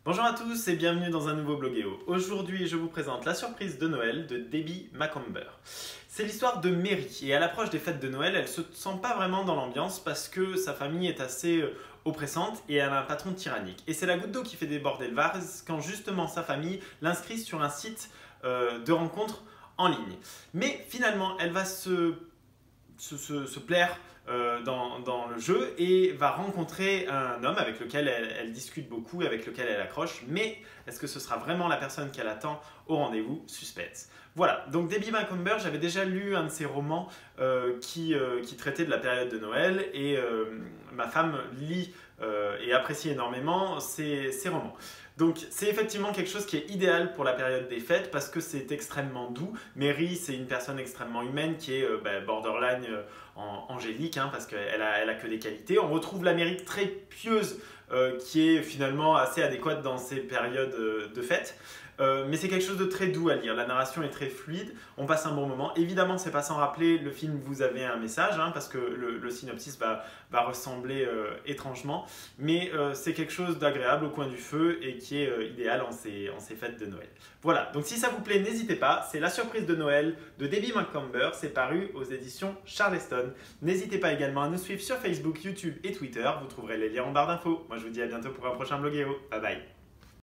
Bonjour à tous et bienvenue dans un nouveau Bloguéo. Aujourd'hui, je vous présente La surprise de Noël de Debbie Macomber. C'est l'histoire de Mary et à l'approche des fêtes de Noël, elle ne se sent pas vraiment dans l'ambiance parce que sa famille est assez oppressante et elle a un patron tyrannique. Et c'est la goutte d'eau qui fait déborder le vase quand justement sa famille l'inscrit sur un site de rencontre en ligne. Mais finalement, elle va se plaire dans le jeu et va rencontrer un homme avec lequel elle discute beaucoup, avec lequel elle accroche. Mais est-ce que ce sera vraiment la personne qu'elle attend au rendez-vous? Suspense. Voilà, donc Debbie Macomber, j'avais déjà lu un de ses romans qui traitait de la période de Noël et ma femme lit et apprécie énormément ces romans. Donc c'est effectivement quelque chose qui est idéal pour la période des fêtes parce que c'est extrêmement doux. Mary, c'est une personne extrêmement humaine qui est borderline angélique parce qu'elle a que des qualités. On retrouve l'Amérique très pieuse qui est finalement assez adéquate dans ces périodes de fêtes. Mais c'est quelque chose de très doux à lire. La narration est très fluide, on passe un bon moment. Évidemment, c'est pas sans rappeler le film Vous avez un message, parce que le synopsis va ressembler étrangement. Mais c'est quelque chose d'agréable au coin du feu et qui est idéal en ces fêtes de Noël. Voilà, donc si ça vous plaît, n'hésitez pas. C'est La surprise de Noël de Debbie Macomber. C'est paru aux éditions Charleston. N'hésitez pas également à nous suivre sur Facebook, YouTube et Twitter. Vous trouverez les liens en barre d'infos. Moi, je vous dis à bientôt pour un prochain Bloguéo. Bye bye.